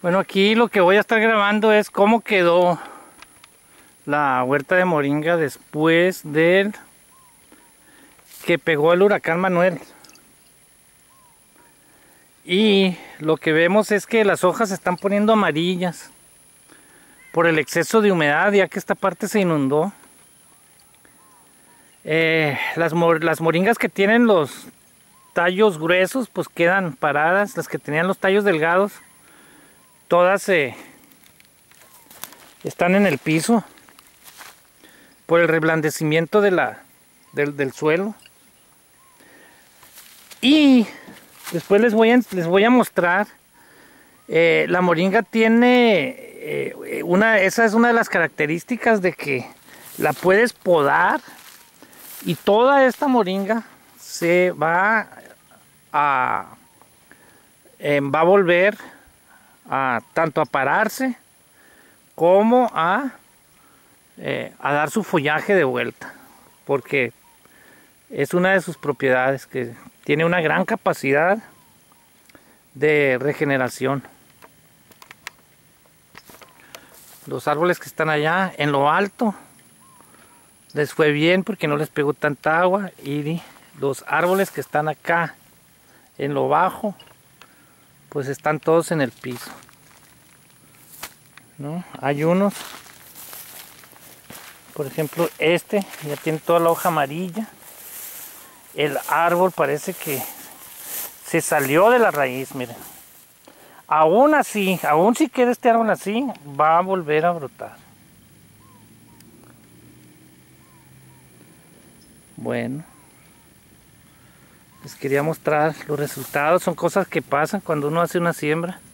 Bueno, aquí lo que voy a estar grabando es cómo quedó la huerta de moringa después del que pegó el huracán Manuel. Y lo que vemos es que las hojas se están poniendo amarillas por el exceso de humedad, ya que esta parte se inundó. Las moringas que tienen los tallos gruesos pues quedan paradas. Las que tenían los tallos delgados todas están en el piso por el reblandecimiento del suelo. Y después les voy a mostrar. La moringa tiene esa es una de las características de que la puedes podar y toda esta moringa se va a volver tanto a pararse como a dar su follaje de vuelta, porque es una de sus propiedades, que tiene una gran capacidad de regeneración. Los árboles que están allá en lo alto les fue bien porque no les pegó tanta agua, y los árboles que están acá en lo bajo pues están todos en el piso, ¿no? Hay unos, por ejemplo este ya tiene toda la hoja amarilla. El árbol parece que se salió de la raíz, miren. Aún así, aún si queda este árbol así, va a volver a brotar. Bueno, les quería mostrar los resultados. Son cosas que pasan cuando uno hace una siembra.